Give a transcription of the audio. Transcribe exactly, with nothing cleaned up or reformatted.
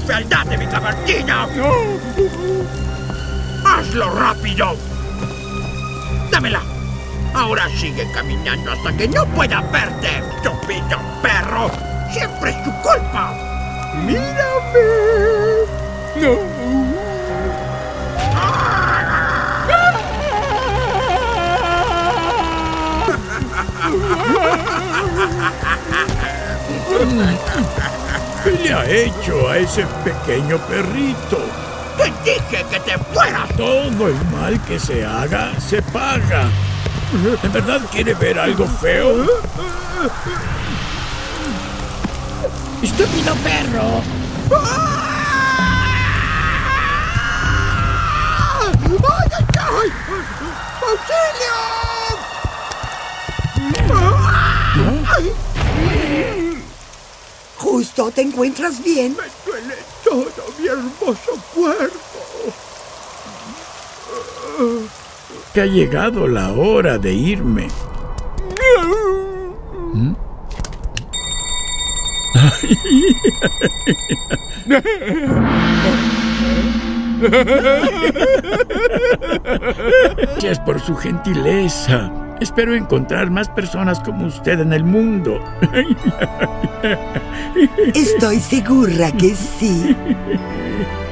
fealdad de mi cavertina! ¡Hazlo rápido! ¡Dámela! Ahora sigue caminando hasta que no pueda verte, estúpido perro. ¡Siempre es tu culpa! ¡Mírame! ¡No! ¿Qué le ha hecho a ese pequeño perrito? ¡Te dije que te fueras! Todo el mal que se haga, se paga. ¿De verdad quiere ver algo feo? ¡Estúpido perro! ¡Ay, ay, ay! ¡Auxilio! Justo, ¿te encuentras bien? Me duele todo mi hermoso cuerpo. Que ha llegado la hora de irme. ¿Mm? Gracias por su gentileza. Espero encontrar más personas como usted en el mundo. Estoy segura que sí.